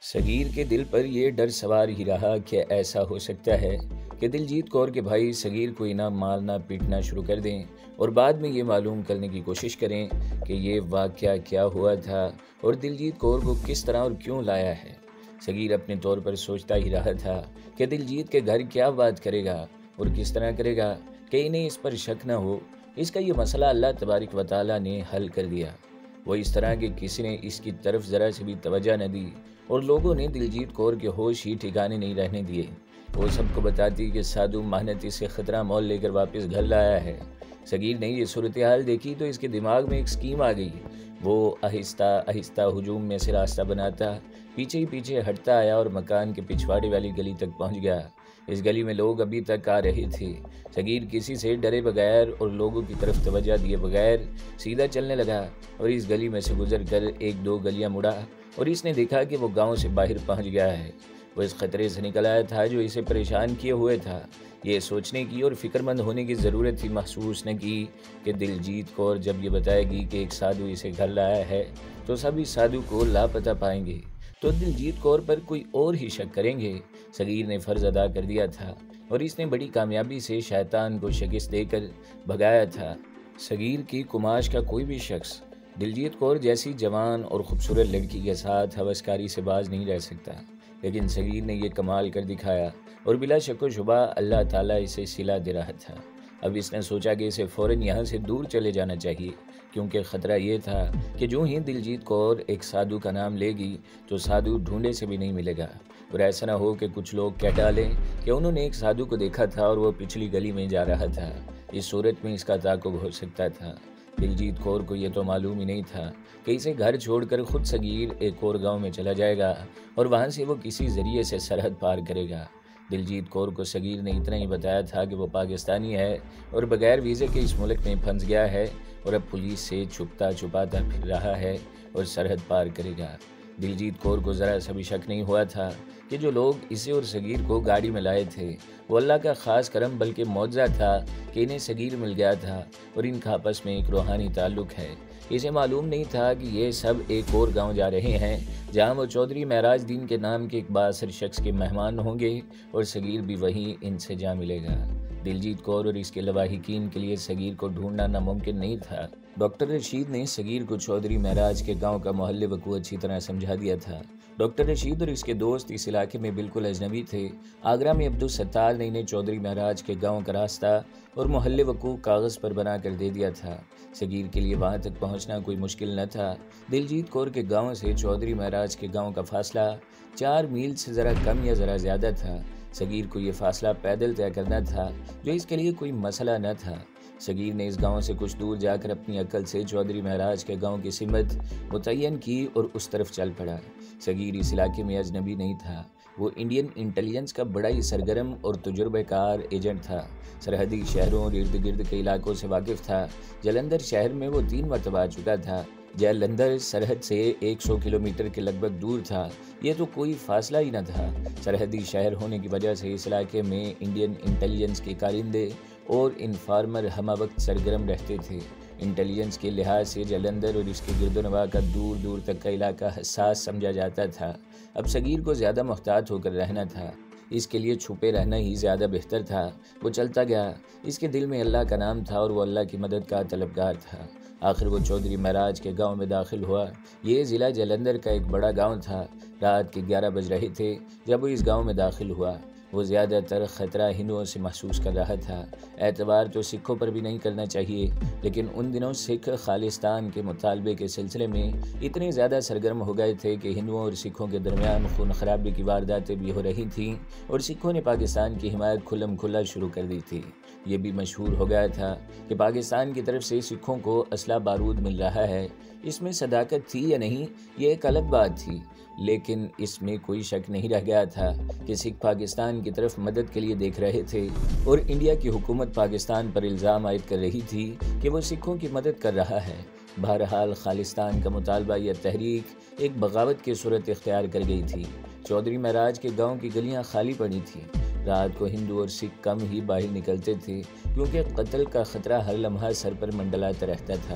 صغیر کے دل پر یہ ڈر سوار ہی رہا کہ ایسا ہو سکتا ہے کہ دلجیت کور کے بھائی صغیر کو انہیں مارنا پیٹنا شروع کر دیں اور بعد میں یہ معلوم کرنے کی کوشش کریں کہ یہ واقعہ کیا ہوا تھا اور دلجیت کور کو کس طرح اور کیوں لایا ہے۔ صغیر اپنے طور پر سوچتا ہی رہا تھا کہ دلجیت کے گھر کیا بات کرے گا اور کس طرح کرے گا کہ انہیں اس پر شک نہ ہو۔ اس کا یہ مسئلہ اللہ تبارک و تعالیٰ نے حل کر دیا۔ وہ اس طرح کہ کسی نے اس کی طرف ذرا سے بھی توجہ نہ دی اور لوگوں نے دلجیت کور کے ہوش ہی ٹھکانے نہیں رہنے دیے۔ وہ سب کو بتاتی کہ سادھو مہنت اسے خطرہ مول لے کر واپس گھر لایا ہے۔ صغیر نے یہ صورتحال دیکھی تو اس کے دماغ میں ایک سکیم آ گئی۔ وہ آہستہ آہستہ ہجوم میں سے راستہ بناتا پیچھے ہی پیچھے ہٹتا آیا اور مکان کے پچھواڑے والی گلی تک پہنچ گیا۔ اس گلی میں لوگ ابھی تک آ رہے تھے۔ صغیر کسی سے ڈرے بغیر اور لوگوں کی طرف توجہ دیے بغیر سیدھا چلنے لگا اور اس گلی میں سے گزر کر ایک دو گلیاں مڑا اور اس نے دیکھا کہ وہ گاؤں سے باہر پہنچ گیا ہے۔ وہ اس خطرے سے نکل آیا تھا جو اسے پریشان کیے ہوئے تھا۔ یہ سوچنے کی اور فکر مند ہونے کی ضرورت ہی محسوس نہ کی کہ دلجیت کور جب یہ بتائے گی کہ ایک سادھو اسے گھر لایا ہے تو سب اس سادھو کو لاپتہ پائیں گے تو دلجیت کور پر کوئی اور ہی شک کریں گے۔ صغیر نے فرض ادا کر دیا تھا اور اس نے بڑی کامیابی سے شیطان کو شکست دے کر بھگایا تھا۔ صغیر کی کماش کا کوئی بھی شخص دلجیت کور جیسی جوان اور خوبصورت لڑکی کے ساتھ ہوسکاری سے باز نہیں رہ سکتا، لیکن صغیر نے یہ کمال کر دکھایا اور بلا شک و شبہ اللہ تعالیٰ اسے صلہ دے رہا تھا۔ اب اس نے سوچا کہ اسے فوراً یہاں سے دور چلے جانا چاہیے، کیونکہ خطرہ یہ تھا کہ جو ہی دلجیت کور ایک سادھو کا نام لے گی تو سادھو ڈھونڈے سے بھی نہیں ملے گا، اور ایسا نہ ہو کہ کچھ لوگ کہہ ڈالیں کہ انہوں نے ایک سادھو کو دیکھا تھا اور وہ پچھلی گلی میں جا رہا تھا۔ اس صورت میں اس کا تعاقب ہو سکتا تھا۔ دلجیت کور کو یہ تو معلوم ہی نہیں تھا کہ اسے گھر چھوڑ کر خود صغیر ایک اور گاؤں میں چلا جائے گا اور وہاں سے وہ کسی ذریعے سے سرحد پار کرے گا۔ دلجیت کور کو صغیر نے اتنا ہی بتایا تھا کہ وہ پاکستانی ہے اور بغیر ویزے کے اس ملک میں پھنس گیا ہے اور اب پولیس سے چھپتا چھپاتا پھر رہا ہے اور سرحد پار کرے گا۔ دلجیت کور کو ذرا سا بھی شک نہیں ہوا تھا کہ جو لوگ اسے اور صغیر کو گاڑی میں لائے تھے وہ اللہ کا خاص کرم بلکہ معجزہ تھا کہ انہیں صغیر مل گیا تھا اور ان کا آپس میں ایک روحانی تعلق ہے۔ اسے معلوم نہیں تھا کہ یہ سب ایک اور گاؤں جا رہے ہیں جہاں وہ چودھری معراج دین کے نام کے ایک بااثر شخص کے مہمان ہوں گے اور صغیر بھی وہیں ان سے جا ملے گا۔ دلجیت کور اور اس کے لواحقین کے لیے صغیر کو ڈھونڈنا ناممکن نہیں تھا۔ ڈاکٹر رشید نے صغیر کو چودھری معراج کے گاؤں کا محل وقوع اچھی طرح سمجھا دیا تھا۔ ڈاکٹر رشید اور اس کے دوست اس علاقے میں بالکل اجنبی تھے۔ آگرہ میں عبدالستار نے انہیں چودھری معراج کے گاؤں کا راستہ اور محل وقوع کاغذ پر بنا کر دے دیا تھا۔ صغیر کے لیے وہاں تک پہنچنا کوئی مشکل نہ تھا۔ دلجیت کور کے گاؤں سے چودھری معراج کے گاؤں کا فاصلہ 4 میل سے ذرا کم یا ذرا زیادہ تھا۔ صغیر کو یہ فاصلہ پیدل طے کرنا تھا جو اس کے لیے کوئی مسئلہ نہ تھا۔ صغیر نے اس گاؤں سے کچھ دور جا کر اپنی عقل سے چودھری معراج کے گاؤں کی سمت متعین کی اور اس طرف چل پڑا۔ صغیر اس علاقے میں اجنبی نہیں تھا۔ وہ انڈین انٹیلیجنس کا بڑا ہی سرگرم اور تجربہ کار ایجنٹ تھا۔ سرحدی شہروں اور ارد گرد کے علاقوں سے واقف تھا۔ جلندھر شہر میں وہ 3 مرتبہ آ چکا تھا۔ جلندھر سرحد سے 100 کلومیٹر کے لگ بھگ دور تھا۔ یہ تو کوئی فاصلہ ہی نہ تھا۔ سرحدی شہر ہونے کی وجہ سے اس علاقے میں انڈین انٹیلیجنس کے کارندے اور انفارمر ہمہ وقت سرگرم رہتے تھے۔ انٹیلیجنس کے لحاظ سے جلندھر اور اس کے گرد و نواح کا دور دور تک کا علاقہ حساس سمجھا جاتا تھا۔ اب صغیر کو زیادہ محتاط ہو کر رہنا تھا۔ اس کے لیے چھپے رہنا ہی زیادہ بہتر تھا۔ وہ چلتا گیا۔ اس کے دل میں اللہ کا نام تھا اور وہ اللہ کی مدد کا طلبگار تھا۔ آخر وہ چودھری معراج کے گاؤں میں داخل ہوا۔ یہ ضلع جلندھر کا ایک بڑا گاؤں تھا۔ رات کے 11 بج رہے تھے جب وہ اس گاؤں میں داخل ہوا۔ وہ زیادہ تر خطرہ ہندوؤں سے محسوس کر رہا تھا۔ اعتبار تو سکھوں پر بھی نہیں کرنا چاہیے، لیکن ان دنوں سکھ خالصتان کے مطالبے کے سلسلے میں اتنے زیادہ سرگرم ہو گئے تھے کہ ہندوؤں اور سکھوں کے درمیان خون خرابے کی وارداتیں بھی ہو رہی تھیں اور سکھوں نے پاکستان کی حمایت کھلم کھلا شروع کر دی تھی۔ یہ بھی مشہور ہو گیا تھا کہ پاکستان کی طرف سے سکھوں کو اسلحہ بارود مل رہا ہے۔ اس میں صداقت تھی یا نہیں یہ ایک الگ بات تھی، لیکن اس میں کوئی شک نہیں رہ گیا تھا کہ سکھ پاکستان کی طرف مدد کے لیے دیکھ رہے تھے اور انڈیا کی حکومت پاکستان پر الزام عائد کر رہی تھی کہ وہ سکھوں کی مدد کر رہا ہے۔ بہرحال خالصتان کا مطالبہ یا تحریک ایک بغاوت کی صورت اختیار کر گئی تھی۔ چودھری معراج کے گاؤں کی گلیاں خالی پڑی تھیں۔ رات کو ہندو اور سکھ کم ہی باہر نکلتے تھے کیونکہ قتل کا خطرہ ہر لمحہ سر پر منڈلاتا رہتا تھا۔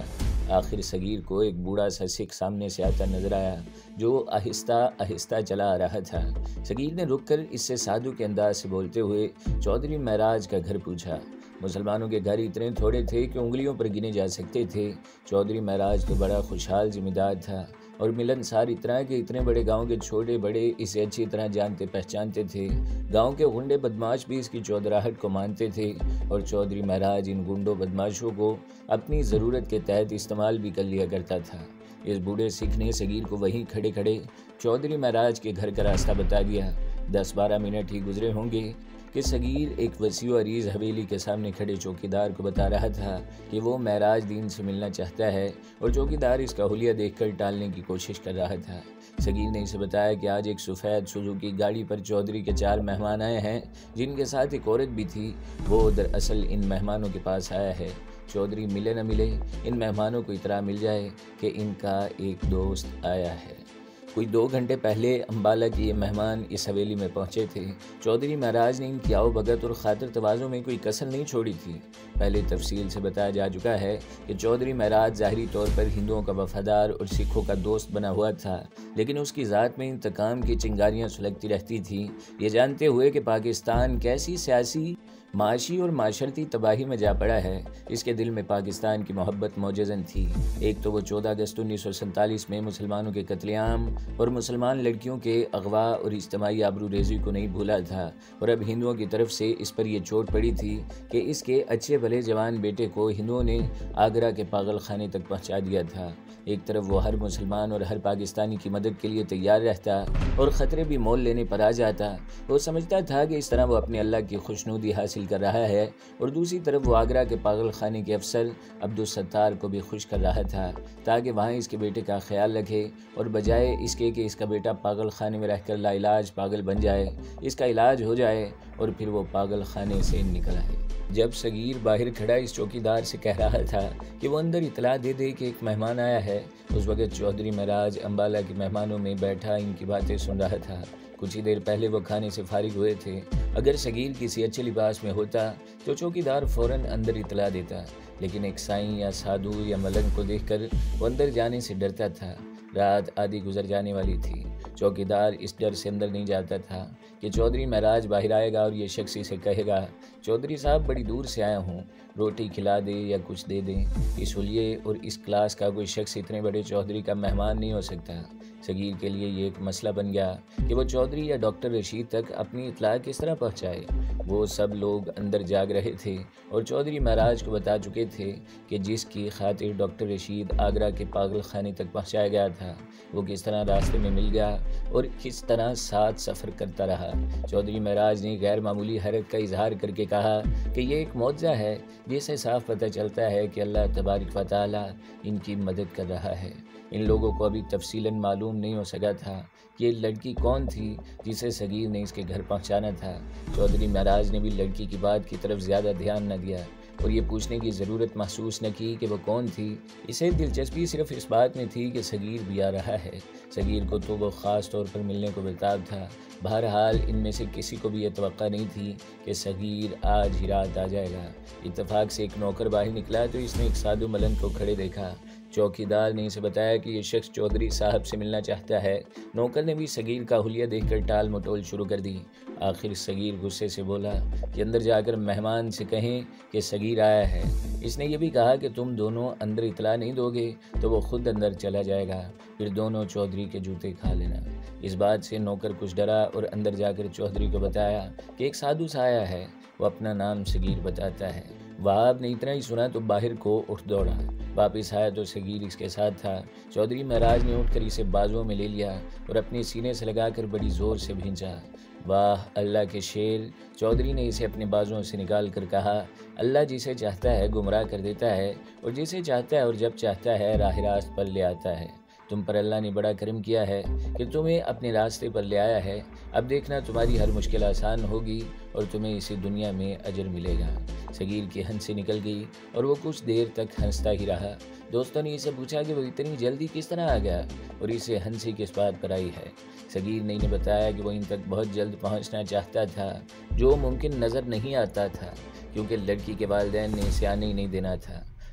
آخر صغیر کو ایک بوڑھا سا سکھ سامنے سے آتا نظر آیا جو آہستہ آہستہ چلا آ رہا تھا۔ صغیر نے رک کر اس سے سادھو کے انداز سے بولتے ہوئے چودھری معراج کا گھر پوچھا۔ مسلمانوں کے گھر اتنے تھوڑے تھے کہ انگلیوں پر گنے جا سکتے تھے۔ چودھری معراج تو بڑا خوشحال ذمہ دار تھا اور ملنسار اتنا کہ اتنے بڑے گاؤں کے چھوٹے بڑے اسے اچھی طرح جانتے پہچانتے تھے۔ گاؤں کے غنڈے بدماش بھی اس کی چودراہٹ کو مانتے تھے اور چودھری معراج ان گنڈوں بدماشوں کو اپنی ضرورت کے تحت استعمال بھی کر لیا کرتا تھا۔ اس بوڑھے سکھ نے صغیر کو وہیں کھڑے کھڑے چودھری معراج کے گھر کا راستہ بتا دیا۔ 10-12 منٹ ہی گزرے ہوں گے کہ صغیر ایک وسیع و عریض حویلی کے سامنے کھڑے چوکیدار کو بتا رہا تھا کہ وہ معراج دین سے ملنا چاہتا ہے اور چوکیدار اس کا حلیہ دیکھ کر ٹالنے کی کوشش کر رہا تھا۔ صغیر نے اسے بتایا کہ آج ایک سفید سوزوکی گاڑی پر چودھری کے 4 مہمان آئے ہیں جن کے ساتھ ایک عورت بھی تھی۔ وہ دراصل ان مہمانوں کے پاس آیا ہے۔ چودھری ملے نہ ملے ان مہمانوں کو اطلاع مل جائے کہ ان کا ایک دوست آیا ہے۔ کوئی 2 گھنٹے پہلے امبالہ کے یہ مہمان اس حویلی میں پہنچے تھے۔ چودھری معراج نے ان کی آؤ بھگت اور خاطر تواضع میں کوئی کسر نہیں چھوڑی تھی۔ پہلے تفصیل سے بتایا جا چکا ہے کہ چودھری معراج ظاہری طور پر ہندوؤں کا وفادار اور سکھوں کا دوست بنا ہوا تھا، لیکن اس کی ذات میں انتقام کی چنگاریاں سلگتی رہتی تھیں، یہ جانتے ہوئے کہ پاکستان کیسی سیاسی، معاشی اور معاشرتی تباہی میں جا پڑا ہے۔ اس کے دل میں پاکستان کی محبت موجزن تھی۔ ایک تو وہ 14 اگست 1947 میں مسلمانوں کے قتل عام اور مسلمان لڑکیوں کے اغوا اور اجتماعی آبروریزی کو نہیں بھولا تھا، اور اب ہندوؤں کی طرف سے اس پر یہ چوٹ پڑی تھی کہ اس کے اچھے بھلے جوان بیٹے کو ہندوؤں نے آگرہ کے پاگل خانے تک پہنچا دیا تھا۔ ایک طرف وہ ہر مسلمان اور ہر پاکستانی کی مدد کے لیے تیار رہتا اور خطرے بھی مول لینے پر آ جاتا۔ وہ سمجھتا تھا کہ اس طرح وہ اپنے اللہ کی خوشنودی حاصل کر رہا ہے، اور دوسری طرف وہ آگرہ کے پاگل خانے کے افسر عبدالستار کو بھی خوش کر رہا تھا تاکہ وہاں اس کے بیٹے کا خیال رکھے، اور بجائے اس کے کہ اس کا بیٹا پاگل خانے میں رہ کر لا علاج پاگل بن جائے، اس کا علاج ہو جائے اور پھر وہ پاگل خانے سے نکل آئے۔ جب صغیر باہر کھڑا اس چوکیدار سے کہہ رہا تھا کہ وہ اندر اطلاع دے دے کہ ایک مہمان آیا ہے، اس وقت چودھری معراج امبالہ کے مہمانوں میں بیٹھا ان کی باتیں سن رہا تھا۔ کچھ ہی دیر پہلے وہ کھانے سے فارغ ہوئے تھے۔ اگر صغیر کسی اچھے لباس میں ہوتا تو چوکیدار فوراً اندر اطلاع دیتا، لیکن ایک سائیں یا سادھو یا ملنگ کو دیکھ کر وہ اندر جانے سے ڈرتا تھا۔ رات آدھی گزر جانے والی تھی۔ چوکیدار اس ڈر سے اندر نہیں جاتا تھا کہ چودھری معراج باہر آئے گا اور یہ شخص اسے کہے گا، چودھری صاحب بڑی دور سے آیا ہوں، روٹی کھلا دے یا کچھ دے دیں۔ اس حلیے اور اس کلاس کا کوئی شخص اتنے بڑے چودھری کا مہمان نہیں ہو سکتا۔ صغیر کے لیے یہ ایک مسئلہ بن گیا کہ وہ چودھری یا ڈاکٹر رشید تک اپنی اطلاع کس طرح پہنچائے۔ وہ سب لوگ اندر جاگ رہے تھے اور چودھری معراج کو بتا چکے تھے کہ جس کی خاطر ڈاکٹر رشید آگرہ کے پاگل خانے تک پہنچایا گیا تھا، وہ کس طرح راستے میں مل گیا اور کس طرح ساتھ سفر کرتا رہا۔ چودھری معراج نے غیر معمولی حیرت کا اظہار کر کے کہا کہ یہ ایک معجزہ ہے جس سے صاف پتہ چلتا ہے کہ اللہ تبارک و تعالی ان کی مدد کر رہا ہے۔ ان لوگوں کو ابھی تفصیلاً معلوم نہیں ہو سکا تھا کہ یہ لڑکی کون تھی جسے صغیر نے اس کے گھر پہنچانا تھا۔ چودھری معراج نے بھی لڑکی کی بات کی طرف زیادہ دھیان نہ دیا اور یہ پوچھنے کی ضرورت محسوس نہ کی کہ وہ کون تھی۔ اسے دلچسپی صرف اس بات میں تھی کہ صغیر بھی آ رہا ہے۔ صغیر کو تو وہ خاص طور پر ملنے کو بےتاب تھا۔ بہرحال ان میں سے کسی کو بھی یہ توقع نہیں تھی کہ صغیر آج ہی رات آ جائے گا۔ اتفاق سے ایک نوکر باہر نکلا تو اس نے ایک سادھو ملنگ کو کھڑے دیکھا۔ چوکیدار نے اسے بتایا کہ یہ شخص چودھری صاحب سے ملنا چاہتا ہے۔ نوکر نے بھی صغیر کا حلیہ دیکھ کر ٹال مٹول شروع کر دی۔ آخر صغیر غصے سے بولا کہ اندر جا کر مہمان سے کہیں کہ صغیر آیا ہے۔ اس نے یہ بھی کہا کہ تم دونوں اندر اطلاع نہیں دو گے تو وہ خود اندر چلا جائے گا، پھر دونوں چودھری کے جوتے کھا لینا۔ اس بات سے نوکر کچھ ڈرا اور اندر جا کر چودھری کو بتایا کہ ایک سادھو سا آیا ہے، وہ اپنا نام صغیر بتاتا ہے۔ وہاب نے اتنا ہی سنا تو باہر کو اٹھ دوڑا۔ واپس آیا تو صغیر اس کے ساتھ تھا۔ چودھری معراج نے اٹھ کر اسے بازوؤں میں لے لیا اور اپنے سینے سے لگا کر بڑی زور سے بھینچا۔ واہ اللہ کے شیر، چودھری نے اسے اپنے بازوؤں سے نکال کر کہا، اللہ جسے چاہتا ہے گمراہ کر دیتا ہے اور جسے چاہتا ہے اور جب چاہتا ہے راہ راست پر لے آتا ہے۔ تم پر اللہ نے بڑا کرم کیا ہے کہ تمہیں اپنے راستے پر لے آیا ہے۔ اب دیکھنا تمہاری ہر مشکل آسان ہوگی اور تمہیں اسی دنیا میں اجر ملے گا۔ صغیر کی ہنسی نکل گئی اور وہ کچھ دیر تک ہنستا ہی رہا۔ دوستوں نے اسے پوچھا کہ وہ اتنی جلدی کس طرح آ گیا اور اسے ہنسی کس بات پر آئی ہے۔ صغیر نے انہیں بتایا کہ وہ ان تک بہت جلد پہنچنا چاہتا تھا، جو ممکن نظر نہیں آتا تھا کیونکہ لڑکی کے والدین نے اسے آنے ہی نہیں دینا تھا۔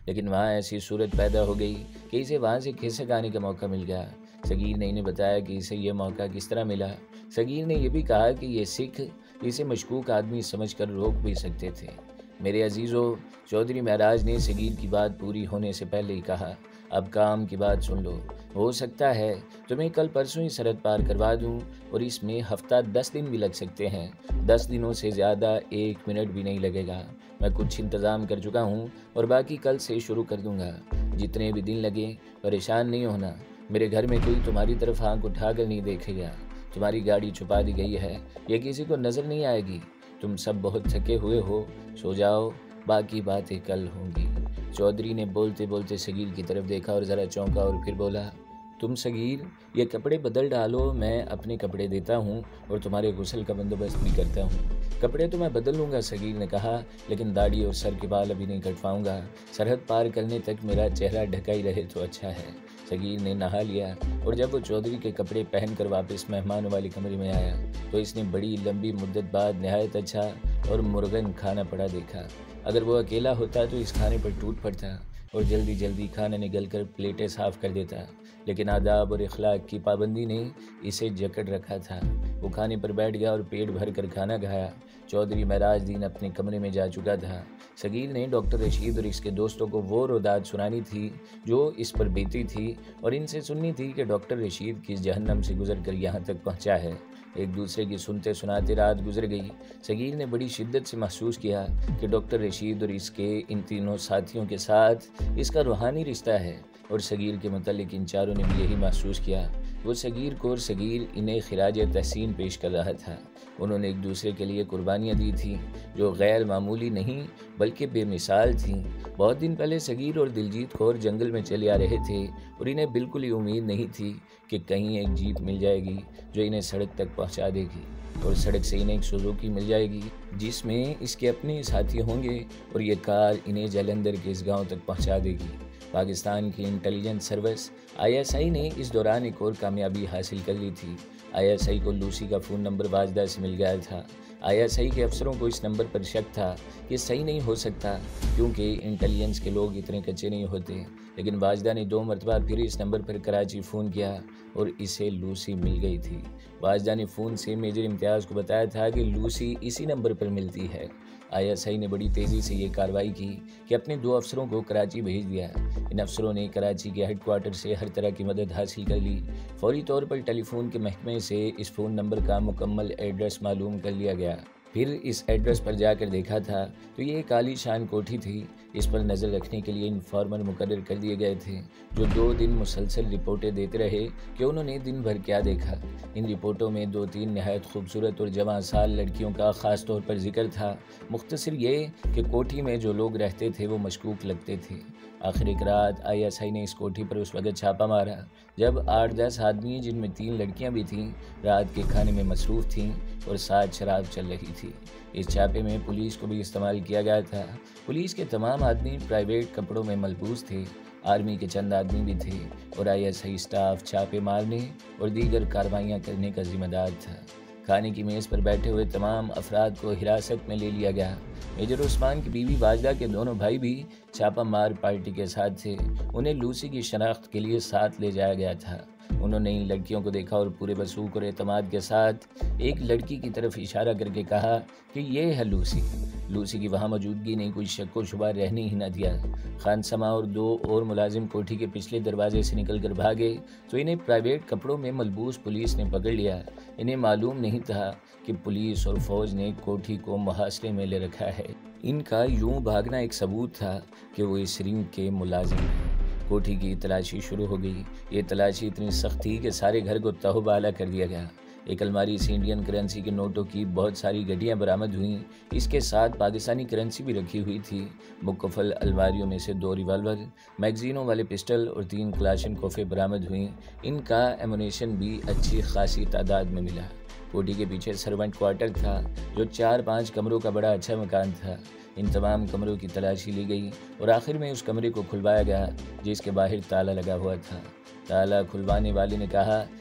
لیکن وہاں ایسی صورت پیدا ہو گئی کہ اسے وہاں سے کھسک آنے کا موقع مل گیا۔ صغیر نے انہیں بتایا کہ اسے یہ موقع کس طرح ملا۔ صغیر نے یہ بھی کہا کہ یہ سکھ اسے مشکوک آدمی سمجھ کر روک بھی سکتے تھے۔ میرے عزیزو، چودھری مہراج نے صغیر کی بات پوری ہونے سے پہلے ہی کہا، اب کام کی بات سن لو۔ ہو سکتا ہے تمہیں کل پرسوں ہی سرحد پار کروا دوں، اور اس میں ہفتہ 10 دن بھی لگ سکتے ہیں۔ 10 دنوں سے زیادہ 1 منٹ بھی نہیں لگے گا۔ میں کچھ انتظام کر چکا ہوں اور باقی کل سے شروع کر دوں گا۔ جتنے بھی دن لگے پریشان نہیں ہونا۔ میرے گھر میں کوئی تمہاری طرف آنکھ اٹھا کر نہیں دیکھے گا۔ تمہاری گاڑی چھپا دی گئی ہے، یہ کسی کو نظر نہیں آئے گی۔ تم سب بہت تھکے ہوئے ہو، سو جاؤ، باقی باتیں کل ہوں گی۔ چودھری نے بولتے بولتے صغیر کی طرف دیکھا اور ذرا چونکا اور پھر بولا، تم صغیر یہ کپڑے بدل ڈالو، میں اپنے کپڑے دیتا ہوں اور تمہارے غسل کا بندوبست بھی کرتا ہوں۔ کپڑے تو میں بدل لوں گا، صغیر نے کہا، لیکن داڑھی اور سر کے بال ابھی نہیں کٹواؤں گا۔ سرحد پار کرنے تک میرا چہرہ ڈھکا ہی رہے تو اچھا ہے۔ صغیر نے نہا لیا اور جب وہ چودھری کے کپڑے پہن کر واپس مہمانوں والے کمرے میں آیا تو اس نے بڑی لمبی مدت بعد نہایت اچھا اور مرغن کھانا پڑا دیکھا۔ اگر وہ اکیلا ہوتا تو اس کھانے پر ٹوٹ پڑتا اور جلدی جلدی کھانا نگل کر پلیٹیں صاف کر دیتا، لیکن آداب اور اخلاق کی پابندی نے اسے جکڑ رکھا تھا۔ وہ کھانے پر بیٹھ گیا اور پیٹ بھر کر کھانا کھایا۔ چودھری مہراج دین اپنے کمرے میں جا چکا تھا۔ صغیر نے ڈاکٹر رشید اور اس کے دوستوں کو وہ روداد سنانی تھی جو اس پر بیتی تھی، اور ان سے سننی تھی کہ ڈاکٹر رشید کس جہنم سے گزر کر یہاں تک پہنچا ہے۔ ایک دوسرے کی سنتے سناتے رات گزر گئی۔ صغیر نے بڑی شدت سے محسوس کیا کہ ڈاکٹر رشید اور اس کے ان تینوں ساتھیوں کے ساتھ اس کا روحانی رشتہ ہے، اور صغیر کے متعلق ان چاروں نے بھی یہی محسوس کیا۔ وہ صغیر کو اور صغیر انہیں خراج تحسین پیش کر رہا تھا۔ انہوں نے ایک دوسرے کے لیے قربانیاں دی تھیں جو غیر معمولی نہیں بلکہ بے مثال تھیں۔ بہت دن پہلے صغیر اور دلجیت کور جنگل میں چلے آ رہے تھے اور انہیں بالکل ہی امید نہیں تھی کہ کہیں ایک جیپ مل جائے گی جو انہیں سڑک تک پہنچا دے گی، اور سڑک سے انہیں ایک سوزوکی مل جائے گی جس میں اس کے اپنے ساتھی ہوں گے، اور یہ کار انہیں جلندھر کے اس گاؤں تک پہنچا دے گی۔ پاکستان کی انٹیلیجنس سروس ISI نے اس دوران ایک اور کامیابی حاصل کر لی تھی۔ ISI کو لوسی کا فون نمبر واجدہ سے مل گیا تھا۔ ISI کے افسروں کو اس نمبر پر شک تھا کہ صحیح نہیں ہو سکتا کیونکہ انٹیلیجنس کے لوگ اتنے کچے نہیں ہوتے، لیکن واجدہ نے 2 مرتبہ پھر اس نمبر پر کراچی فون کیا اور اسے لوسی مل گئی تھی۔ واجدہ نے فون سے میجر امتیاز کو بتایا تھا کہ لوسی اسی نمبر پر ملتی ہے۔ ISI نے بڑی تیزی سے یہ کارروائی کی کہ اپنے 2 افسروں کو کراچی بھیج دیا۔ ان افسروں نے کراچی کے ہیڈ کوارٹر سے ہر طرح کی مدد حاصل کر لی۔ فوری طور پر ٹیلی فون کے محکمے سے اس فون نمبر کا مکمل ایڈریس معلوم کر لیا گیا۔ پھر اس ایڈریس پر جا کر دیکھا تھا تو یہ ایک عالی شان کوٹھی تھی۔ اس پر نظر رکھنے کے لیے انفارمر مقرر کر دیے گئے تھے جو 2 دن مسلسل رپورٹیں دیتے رہے کہ انہوں نے دن بھر کیا دیکھا۔ ان رپورٹوں میں 2-3 نہایت خوبصورت اور جوان سال لڑکیوں کا خاص طور پر ذکر تھا۔ مختصر یہ کہ کوٹھی میں جو لوگ رہتے تھے وہ مشکوک لگتے تھے۔ آخر ایک رات ISI نے اس کوٹھی پر اس وقت چھاپا مارا جب 8-10 آدمی جن میں 3 لڑکیاں بھی تھیں رات کے کھانے میں مصروف تھیں اور ساتھ شراب چل رہی تھی۔ اس چھاپے میں پولیس کو بھی استعمال کیا گیا تھا۔ پولیس کے تمام آدمی پرائیویٹ کپڑوں میں ملبوس تھے۔ آرمی کے چند آدمی بھی تھے اور ISI اسٹاف چھاپے مارنے اور دیگر کارروائیاں کرنے کا ذمہ دار تھا۔ کھانے کی میز پر بیٹھے ہوئے تمام افراد کو حراست میں لے لیا گیا۔ میجر عثمان کی بیوی واجدہ کے دونوں بھائی بھی چھاپا مار پارٹی کے ساتھ تھے۔ انہیں لوسی کی شناخت کے لیے ساتھ لے جایا گیا تھا۔ انہوں نے ان لڑکیوں کو دیکھا اور پورے وثوق اور اعتماد کے ساتھ ایک لڑکی کی طرف اشارہ کر کے کہا کہ یہ ہے لوسی۔ لوسی کی وہاں موجودگی نے کوئی شک و شبہ رہنے ہی نہ دیا۔ خانسما اور 2 اور ملازم کوٹھی کے پچھلے دروازے سے نکل کر بھاگے تو انہیں پرائیویٹ کپڑوں میں ملبوس پولیس نے پکڑ لیا۔ انہیں معلوم نہیں تھا کہ پولیس اور فوج نے کوٹھی کو محاصرے میں لے رکھا ہے۔ ان کا یوں بھاگنا ایک ثبوت تھا کہ وہ اس رنگ کے ملازم ہیں۔ کوٹھی کی تلاشی شروع ہو گئی۔ یہ تلاشی اتنی سخت تھی کہ سارے گھر کو تہو بالا کر دیا گیا۔ ایک الماری سے انڈین کرنسی کے نوٹوں کی بہت ساری گڈیاں برآمد ہوئیں۔ اس کے ساتھ پاکستانی کرنسی بھی رکھی ہوئی تھی۔ مقفل الماریوں میں سے 2 ریوالور، میگزینوں والے پسٹل اور 3 کلاشن کوفیں برآمد ہوئیں۔ ان کا ایمونیشن بھی اچھی خاصی تعداد میں ملا۔ کوٹھی کے پیچھے سرونٹ کوارٹر تھا جو 4-5 کمروں کا بڑا اچھا مکان تھا۔ ان تمام کمروں کی تلاشی لی گئی اور آخر میں اس کمرے کو کھلوایا گیا جس کے باہر تالا لگا ہوا تھا۔ تالا کھلوانے والے نے کہا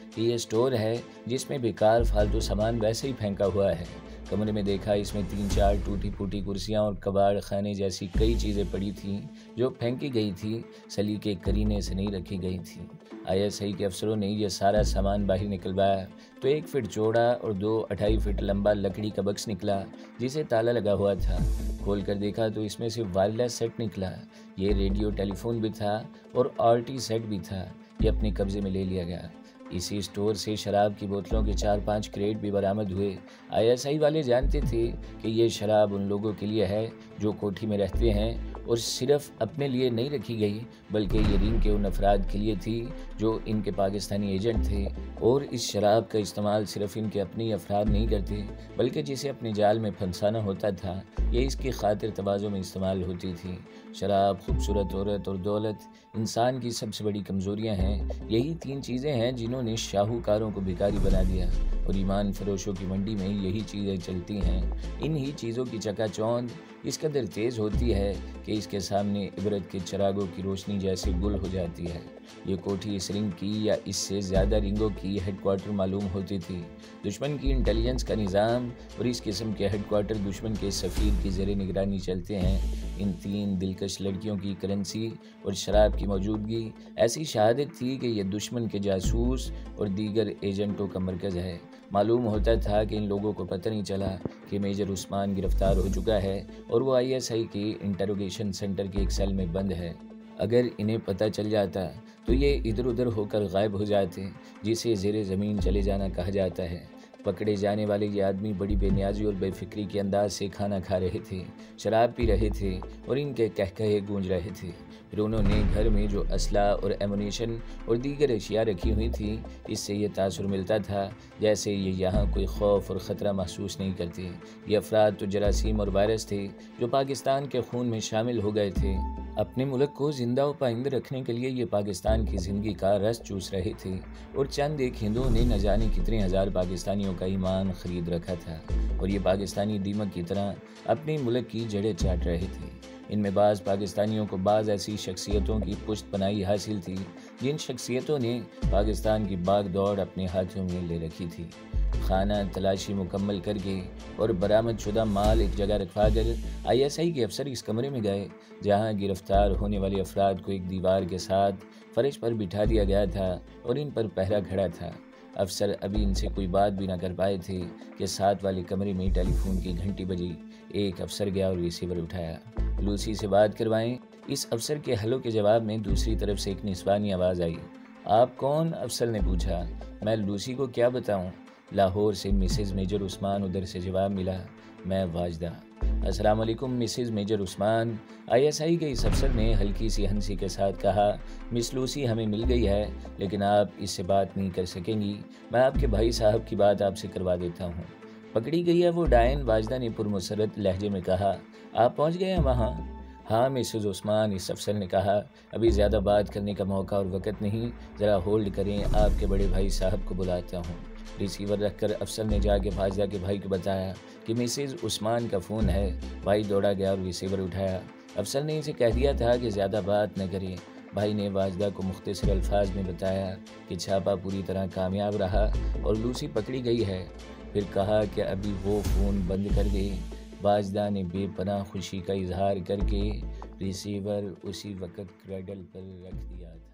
کہ یہ اسٹور ہے جس میں بیکار فالتو سامان ویسے ہی پھینکا ہوا ہے۔ کمرے میں دیکھا اس میں 3-4 ٹوٹی پھوٹی کرسیاں اور کباڑ خانے جیسی کئی چیزیں پڑی تھیں جو پھینکی گئی تھی، سلیقے کرینے سے نہیں رکھی گئی تھیں۔ ISI کے افسروں نے یہ سارا سامان باہر نکلوایا تو 1 فٹ چوڑا اور 2.5 فٹ لمبا لکڑی کا بکس نکلا جسے تالا لگا ہوا تھا۔ کھول کر دیکھا تو اس میں سے وائرلیس سیٹ نکلا۔ یہ ریڈیو ٹیلی فون بھی تھا اور RT سیٹ بھی تھا۔ یہ اپنے قبضے میں لے لیا گیا۔ اسی اسٹور سے شراب کی بوتلوں کے 4-5 کریٹ بھی برآمد ہوئے۔ ISI والے جانتے تھے کہ یہ شراب ان لوگوں کے لیے ہے جو کوٹھی میں رہتے ہیں اور صرف اپنے لیے نہیں رکھی گئی بلکہ یہ رنگ کے ان افراد کے لیے تھی جو ان کے پاکستانی ایجنٹ تھے، اور اس شراب کا استعمال صرف ان کے اپنے افراد نہیں کرتے بلکہ جسے اپنے جال میں پھنسانا ہوتا تھا یہ اس کی خاطر تواضع میں استعمال ہوتی تھی۔ شراب، خوبصورت عورت اور دولت انسان کی سب سے بڑی کمزوریاں ہیں۔ یہی 3 چیزیں ہیں جنہوں نے شاہوکاروں کو بھکاری بنا دیا اور ایمان فروشوں کی منڈی میں یہی چیزیں چلتی ہیں۔ انہی چیزوں کی چکا چوند اس قدر تیز ہوتی ہے کہ اس کے سامنے عبرت کے چراغوں کی روشنی جیسے گل ہو جاتی ہے۔ یہ کوٹھی اس رنگ کی یا اس سے زیادہ رنگوں کی ہیڈ کوارٹر معلوم ہوتی تھی۔ دشمن کی انٹیلیجنس کا نظام اور اس قسم کے ہیڈ کوارٹر دشمن کے سفیر کی زیر نگرانی چلتے ہیں۔ ان 3 دلکش لڑکیوں کی کرنسی اور شراب کی موجودگی ایسی شہادت تھی کہ یہ دشمن کے جاسوس اور دیگر ایجنٹوں کا مرکز ہے۔ معلوم ہوتا تھا کہ ان لوگوں کو پتہ نہیں چلا کہ میجر عثمان گرفتار ہو چکا ہے اور وہ ISI کے انٹروگیشن سینٹر کے ایک سیل میں بند ہے۔ اگر انہیں پتہ چل جاتا تو یہ ادھر ادھر ہو کر غائب ہو جاتے، جسے زیر زمین چلے جانا کہا جاتا ہے۔ پکڑے جانے والے یہ آدمی بڑی بے نیازی اور بے فکری کے انداز سے کھانا کھا رہے تھے، شراب پی رہے تھے اور ان کے کہکہے گونج رہے تھے۔ پھر انہوں نے گھر میں جو اسلحہ اور ایمونیشن اور دیگر اشیاء رکھی ہوئی تھی اس سے یہ تاثر ملتا تھا جیسے یہ یہاں کوئی خوف اور خطرہ محسوس نہیں کرتے۔ یہ افراد تو جراثیم اور وائرس تھے جو پاکستان کے خون میں شامل ہو گئے تھے۔ اپنے ملک کو زندہ و پائند رکھنے کے لیے یہ پاکستان کی زندگی کا رس چوس رہے تھے اور چند ایک ہندوؤں نے نہ جانے کتنے ہزار پاکستانیوں کا ایمان خرید رکھا تھا اور یہ پاکستانی دیمک کی طرح اپنے ملک کی جڑیں چاٹ رہے تھے۔ ان میں بعض پاکستانیوں کو بعض ایسی شخصیتوں کی پشت پناہی حاصل تھی جن شخصیتوں نے پاکستان کی باغ دوڑ اپنے ہاتھوں میں لے رکھی تھی۔ خانہ تلاشی مکمل کر کے اور برآمد شدہ مال ایک جگہ رکھوا کر ISI کے افسر اس کمرے میں گئے جہاں گرفتار ہونے والے افراد کو ایک دیوار کے ساتھ فرش پر بٹھا دیا گیا تھا اور ان پر پہرا کھڑا تھا۔ افسر ابھی ان سے کوئی بات بھی نہ کر پائے تھے کہ ساتھ والے کمرے میں ٹیلی فون کی گھنٹی بجی۔ ایک افسر گیا اور ریسیور اٹھایا۔ لوسی سے بات کروائیں۔ اس افسر کے ہلو کے جواب میں دوسری طرف سے ایک نسوانی آواز آئی۔ آپ کون؟ افسر نے پوچھا۔ میں لوسی کو کیا بتاؤں؟ لاہور سے مسز میجر عثمان ادھر سے جواب ملا۔ میں واجدہ۔ السلام علیکم مسز میجر عثمان۔ ISI کے اس افسر نے ہلکی سی ہنسی کے ساتھ کہا، مس لوسی ہمیں مل گئی ہے لیکن آپ اس سے بات نہیں کر سکیں گی۔ میں آپ کے بھائی صاحب کی بات آپ سے کروا دیتا ہوں۔ پکڑی گئی ہے وہ ڈائن؟ واجدہ نے پرمسرت لہجے میں کہا۔ آپ پہنچ گئے ہیں وہاں؟ ہاں مسز عثمان، اس افسر نے کہا، ابھی زیادہ بات کرنے کا موقع اور وقت نہیں، ذرا ہولڈ کریں، آپ کے بڑے بھائی صاحب کو بلاتا ہوں۔ ریسیور رکھ کر افسر نے جا کے واجدہ کے بھائی کو بتایا کہ مسز عثمان کا فون ہے۔ بھائی دوڑا گیا اور ریسیور اٹھایا۔ افسر نے اسے کہہ دیا تھا کہ زیادہ بات نہ کرے۔ بھائی نے واجدہ کو مختصر الفاظ میں بتایا کہ چھاپا پوری طرح کامیاب رہا اور لوسی پکڑی گئی ہے۔ پھر کہا کہ ابھی وہ فون بند کر دے۔ واجدہ نے بے پناہ خوشی کا اظہار کر کے ریسیور اسی وقت کریڈل پر رکھ دیا تھا۔